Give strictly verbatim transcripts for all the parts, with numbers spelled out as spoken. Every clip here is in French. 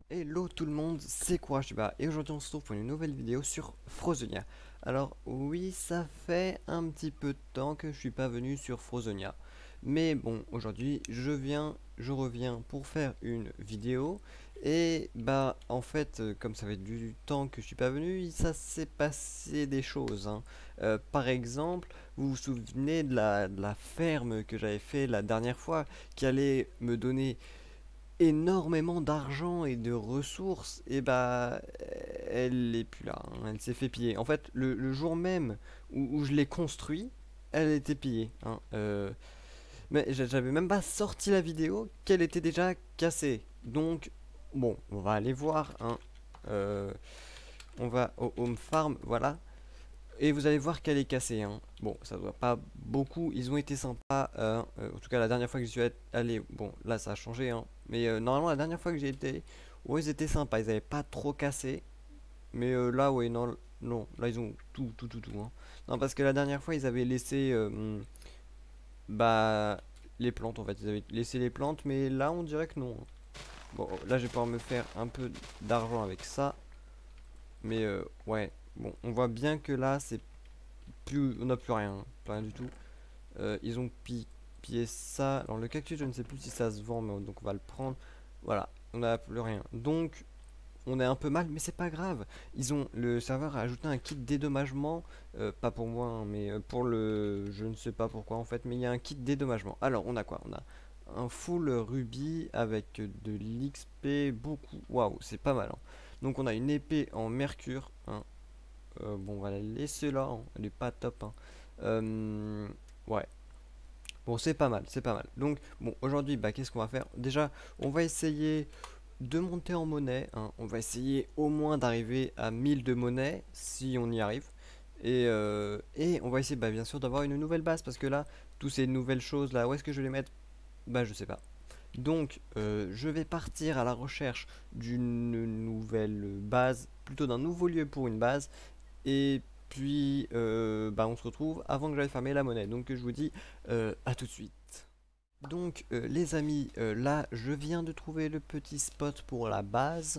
Hello tout le monde, c'est Courage et aujourd'hui on se retrouve pour une nouvelle vidéo sur Frozonia. Alors oui, ça fait un petit peu de temps que je suis pas venu sur Frozonia. Mais bon, aujourd'hui je viens, je reviens pour faire une vidéo. Et bah en fait, euh, comme ça fait du temps que je suis pas venu, ça s'est passé des choses, hein. Euh, par exemple, vous vous souvenez de la, de la ferme que j'avais fait la dernière fois, qui allait me donner énormément d'argent et de ressources, et bah elle est plus là, hein. Elle s'est fait piller. En fait, le, le jour même où, où je l'ai construit, elle était pillée, hein. Euh, mais j'a- j'avais même pas sorti la vidéo qu'elle était déjà cassée. Donc bon, on va aller voir, hein. Euh, on va au home farm, voilà. Et vous allez voir qu'elle est cassée, hein. Bon, ça doit pas beaucoup. Ils ont été sympas. Euh, euh, en tout cas, la dernière fois que j'y suis allé, bon, là ça a changé, hein. Mais euh, normalement, la dernière fois que j'y étais, ouais, ils étaient sympas. Ils avaient pas trop cassé. Mais euh, là, ouais, non, non, là ils ont tout, tout, tout, tout, hein. Non, parce que la dernière fois, ils avaient laissé, euh, hmm, bah, les plantes, en fait. Ils avaient laissé les plantes, mais là, on dirait que non, hein. Bon, là, je vais pouvoir me faire un peu d'argent avec ça. Mais euh, ouais, bon, on voit bien que là, c'est plus, on n'a plus rien, hein. Plus rien du tout. Euh, ils ont pi- pillé ça. Alors le cactus, je ne sais plus si ça se vend, mais donc on va le prendre. Voilà, on n'a plus rien. Donc on est un peu mal, mais c'est pas grave. Ils ont le serveur a ajouté un kit dédommagement, euh, pas pour moi, hein, mais euh, pour le, je ne sais pas pourquoi en fait, mais il y a un kit dédommagement. Alors on a quoi? On a un full rubis avec de l'X P, beaucoup. Waouh, c'est pas mal, hein. Donc on a une épée en mercure, hein. Euh, bon, on va la laisser là, hein. Elle est pas top, hein. Euh, ouais. Bon, c'est pas mal, c'est pas mal. Donc, bon, aujourd'hui, bah, qu'est-ce qu'on va faire? Déjà, on va essayer de monter en monnaie, hein. On va essayer au moins d'arriver à mille de monnaie, si on y arrive. Et, euh, et on va essayer, bah, bien sûr, d'avoir une nouvelle base, parce que là, toutes ces nouvelles choses, là, où est-ce que je vais les mettre? Bah, je sais pas. Donc, euh, je vais partir à la recherche d'une nouvelle base, plutôt d'un nouveau lieu pour une base. Et puis, euh, bah, on se retrouve avant que j'aille farmer la monnaie. Donc, je vous dis euh, à tout de suite. Donc, euh, les amis, euh, là, je viens de trouver le petit spot pour la base.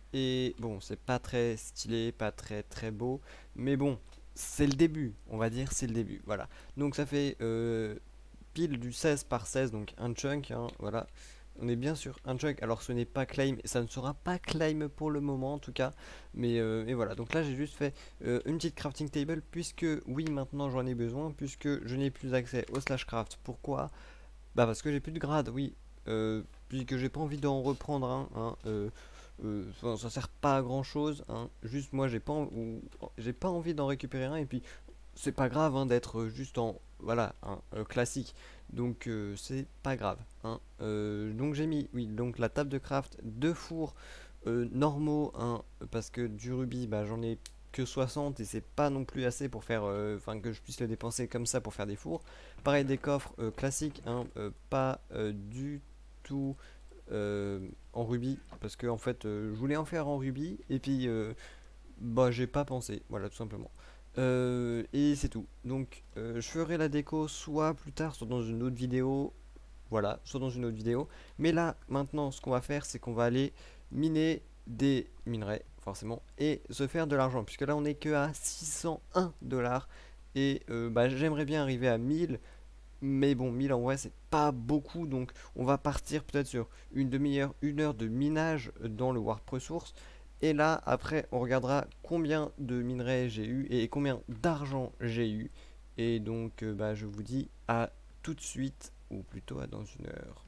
Et bon, c'est pas très stylé, pas très très beau. Mais bon, c'est le début, on va dire, c'est le début. Voilà. Donc, ça fait euh, pile du seize par seize, donc un chunk, hein, voilà. On est bien sûr un chunk, alors ce n'est pas claim, et ça ne sera pas claim pour le moment en tout cas, mais, euh, mais voilà, donc là j'ai juste fait euh, une petite crafting table, puisque oui maintenant j'en ai besoin, puisque je n'ai plus accès au slash craft. Pourquoi? Bah parce que j'ai plus de grade, oui, euh, puisque j'ai pas envie d'en reprendre un, hein, euh, euh, enfin, ça sert pas à grand chose, hein. Juste moi j'ai pas, en- ou- j'ai pas envie d'en récupérer un, et puis c'est pas grave, hein, d'être juste en voilà, hein, euh, classique, donc euh, c'est pas grave, hein. Euh, donc j'ai mis, oui, donc la table de craft, deux fours euh, normaux, hein, parce que du rubis bah j'en ai que soixante et c'est pas non plus assez pour faire, euh, enfin que je puisse le dépenser comme ça pour faire des fours. Pareil, des coffres euh, classiques, hein, euh, pas euh, du tout euh, en rubis, parce que en fait euh, je voulais en faire en rubis et puis euh, bah j'ai pas pensé, voilà, tout simplement. Euh, et c'est tout. Donc euh, je ferai la déco soit plus tard, soit dans une autre vidéo. Voilà, soit dans une autre vidéo. Mais là, maintenant, ce qu'on va faire, c'est qu'on va aller miner des minerais, forcément, et se faire de l'argent. Puisque là, on est que à six cent un dollars. Et euh, bah, j'aimerais bien arriver à mille. Mais bon, mille en vrai, c'est pas beaucoup. Donc on va partir peut-être sur une demi-heure, une heure de minage dans le Warp Resource. Et là, après, on regardera combien de minerais j'ai eu et combien d'argent j'ai eu. Et donc, euh, bah, je vous dis à tout de suite, ou plutôt à dans une heure.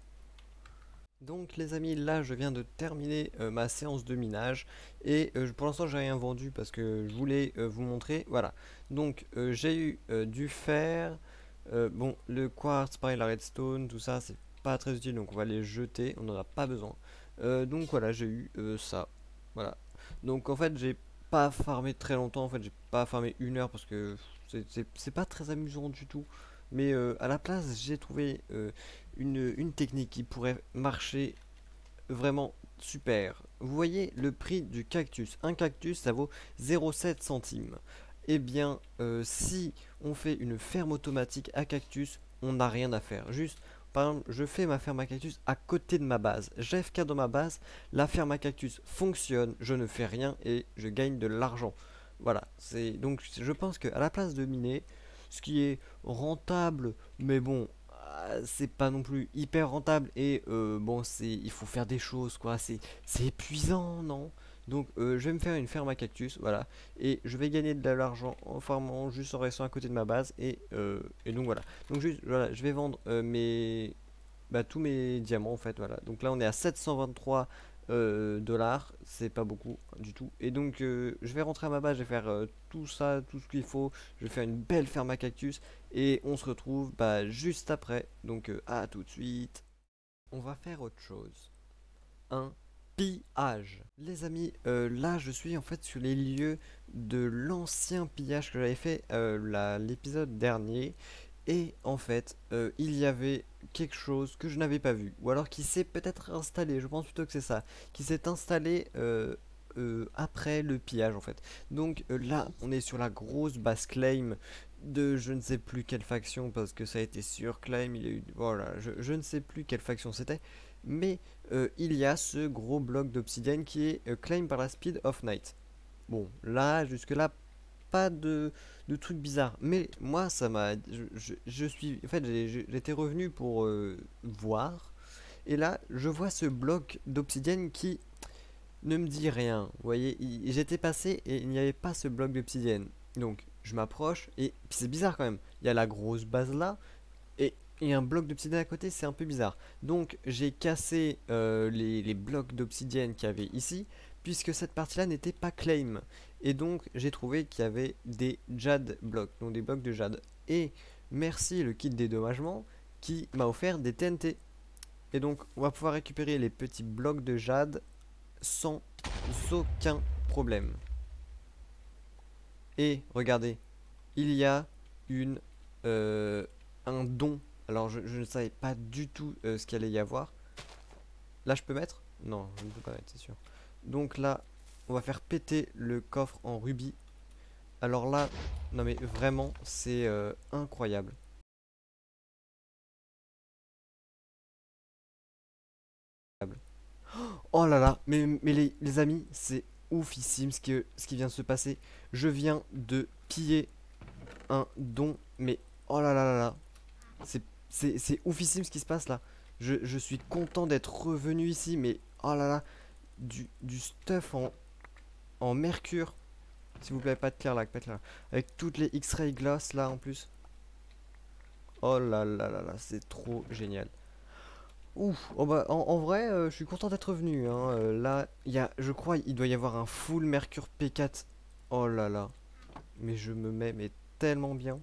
Donc les amis, là je viens de terminer euh, ma séance de minage et euh, pour l'instant j'ai rien vendu parce que je voulais euh, vous montrer. Voilà, donc euh, j'ai eu euh, du fer, euh, bon le quartz, pareil, la redstone, tout ça c'est pas très utile donc on va les jeter, on n'en a pas besoin. Euh, donc voilà, j'ai eu euh, ça, voilà. Donc en fait j'ai pas farmé très longtemps, en fait j'ai pas farmé une heure parce que c'est c'est- c'est pas très amusant du tout. Mais euh, à la place j'ai trouvé euh, une, une technique qui pourrait marcher vraiment super. Vous voyez le prix du cactus. Un cactus, ça vaut zéro virgule sept centimes. Eh bien, euh, si on fait une ferme automatique à cactus, on n'a rien à faire. Juste, par exemple, je fais ma ferme à cactus à côté de ma base. J'ai F K dans ma base, la ferme à cactus fonctionne, je ne fais rien et je gagne de l'argent. Voilà, c'est donc je pense que à la place de miner, ce qui est rentable, mais bon, ah, c'est pas non plus hyper rentable et euh, bon, c'est il faut faire des choses quoi, c'est c'est épuisant, non? Donc euh, je vais me faire une ferme à cactus, voilà, et je vais gagner de l'argent en farmant juste en restant à côté de ma base et, euh, et donc voilà. Donc juste voilà, je vais vendre euh, mes bah, tous mes diamants en fait, voilà. Donc là on est à sept cent vingt-trois euh, dollars, c'est pas beaucoup du tout. Et donc euh, je vais rentrer à ma base, je vais faire euh, tout ça, tout ce qu'il faut. Je vais faire une belle ferme à cactus et on se retrouve bah, juste après. Donc euh, à tout de suite. On va faire autre chose. Un pillage. Les amis, euh, là je suis en fait sur les lieux de l'ancien pillage que j'avais fait euh, la- l'épisode dernier. Et en fait, euh, il y avait quelque chose que je n'avais pas vu. Ou alors qui s'est peut-être installé, je pense plutôt que c'est ça. Qui s'est installé euh, euh, après le pillage en fait. Donc euh, là, on est sur la grosse base claim de je ne sais plus quelle faction parce que ça a été sur claim. Il y a eu, voilà, je, je ne sais plus quelle faction c'était. Mais euh, il y a ce gros bloc d'obsidienne qui est euh, claim par la Speed of Night. Bon, là, jusque-là, pas de, de trucs bizarres. Mais moi, ça m'a. Je, je- je suis. En fait, j'ai- j'ai- j'étais revenu pour euh, voir. Et là, je vois ce bloc d'obsidienne qui ne me dit rien. Vous voyez, il- j'étais passé et il n'y avait pas ce bloc d'obsidienne. Donc, je m'approche et puis c'est bizarre quand même. Il y a la grosse base là et il y a un bloc d'obsidienne à côté, c'est un peu bizarre. Donc, j'ai cassé euh, les, les blocs d'obsidienne qu'il y avait ici, puisque cette partie-là n'était pas claim. Et donc, j'ai trouvé qu'il y avait des jade blocs, donc des blocs de jade. Et merci le kit dédommagement qui m'a offert des T N T. Et donc, on va pouvoir récupérer les petits blocs de jade sans aucun problème. Et regardez, il y a une, euh, un don. Alors je, je ne savais pas du tout euh, ce qu'il allait y avoir. Là je peux mettre? Non, je ne peux pas mettre, c'est sûr. Donc là, on va faire péter le coffre en rubis. Alors là, non mais vraiment, c'est euh, incroyable. Oh là là, mais, mais les, les amis, c'est oufissime ce que, ce qui vient de se passer. Je viens de piller un don, mais oh là là là là. C'est c'est- c'est oufissime ce qui se passe là. Je, je suis content d'être revenu ici, mais oh là là, du, du stuff en, en mercure. S'il vous plaît, pas de clair là, pas de clair. Avec toutes les X-ray glass là en plus. Oh là là là là, c'est trop génial. Ouf, oh bah, en, en vrai, euh, je suis content d'être revenu. Hein. Euh, là, il y a, je crois, il doit y avoir un full mercure P quatre. Oh là là, mais je me mets mais tellement bien.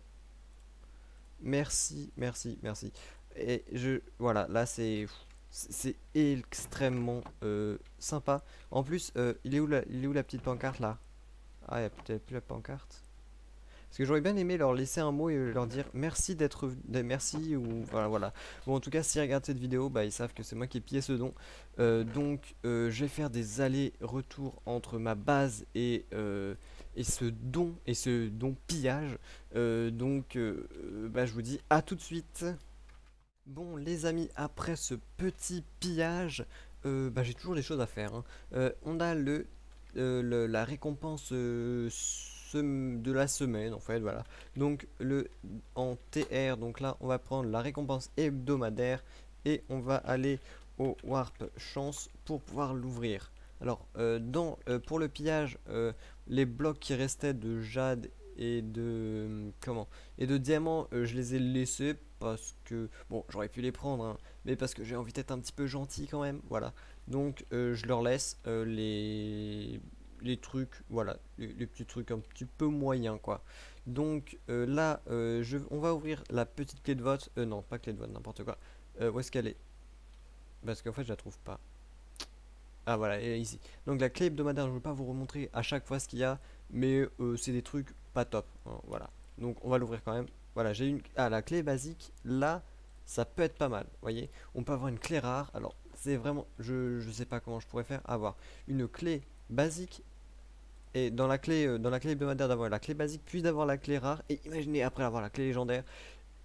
Merci, merci, merci. Et je, voilà, là c'est, c'est extrêmement euh, sympa. En plus, euh, il est où la, il est où la petite pancarte là? Ah, il n'y a peut-être plus la pancarte. Parce que j'aurais bien aimé leur laisser un mot et leur dire merci d'être, v- merci ou voilà, voilà. Bon, en tout cas, s'ils regardent cette vidéo, bah ils savent que c'est moi qui ai pillé ce don. Euh, donc, euh, je vais faire des allers-retours entre ma base et euh, et ce don et ce don pillage. Euh, donc, euh, euh, bah je vous dis à tout de suite. Bon, les amis, après ce petit pillage, euh, bah, j'ai toujours des choses à faire. Hein. Euh, on a le, euh, le- la récompense euh, sem- de la semaine, en fait, voilà. Donc, le en T R, donc là, on va prendre la récompense hebdomadaire et on va aller au Warp Chance pour pouvoir l'ouvrir. Alors, euh, dans, euh, pour le pillage, euh, les blocs qui restaient de jade et de comment et de diamants, euh, je les ai laissés parce que bon, j'aurais pu les prendre, hein, mais parce que j'ai envie d'être un petit peu gentil quand même, voilà. Donc euh, je leur laisse euh, les les trucs, voilà, les, les petits trucs un petit peu moyens quoi. Donc euh, là, euh, je, on va ouvrir la petite clé de vote, euh, non, pas clé de vote, n'importe quoi. Euh, où est-ce qu'elle est? Parce qu'en fait, je la trouve pas. Ah voilà, elle est ici. Donc la clé hebdomadaire, je ne vais pas vous remontrer à chaque fois ce qu'il y a, mais euh, c'est des trucs pas top, hein, voilà. Donc on va l'ouvrir quand même. Voilà, j'ai une. Ah, la clé basique, là, ça peut être pas mal. Vous voyez, on peut avoir une clé rare. Alors, c'est vraiment. Je, je sais pas comment je pourrais faire. Avoir une clé basique et dans la clé, euh, dans la clé hebdomadaire d'avoir la clé basique, puis d'avoir la clé rare. Et imaginez après avoir la clé légendaire.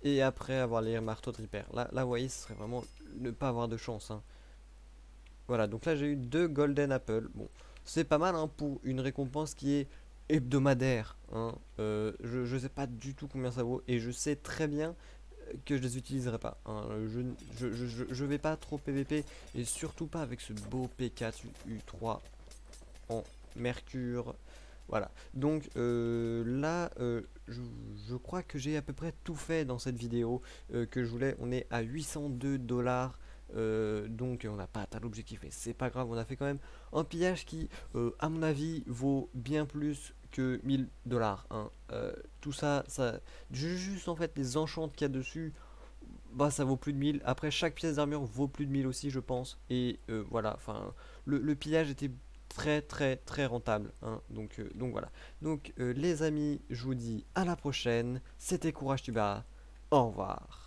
et après avoir les marteaux de repair. Là, là, vous voyez, ce serait vraiment ne pas avoir de chance, hein. Voilà, donc là j'ai eu deux Golden Apple. Bon, c'est pas mal, hein, pour une récompense qui est hebdomadaire, hein. Euh, je, je sais pas du tout combien ça vaut et je sais très bien que je les utiliserai pas, hein. Je, je, je, je- je vais pas trop P V P et surtout pas avec ce beau P quatre U trois en mercure. Voilà, donc euh, là euh, je, je crois que j'ai à peu près tout fait dans cette vidéo euh, que je voulais. On est à huit cent deux dollars. Euh, donc on n'a pas atteint l'objectif, mais c'est pas grave, on a fait quand même un pillage qui, euh, à mon avis, vaut bien plus que mille dollars, hein. Euh, tout ça, ça, ju- juste en fait les enchantes qu'il y a dessus, bah ça vaut plus de mille. Après, chaque pièce d'armure vaut plus de mille aussi, je pense. Et euh, voilà, enfin, le, le pillage était très très très rentable, hein. Donc, euh, donc voilà. Donc euh, les amis, je vous dis à la prochaine. C'était Courage Tuba. Au revoir.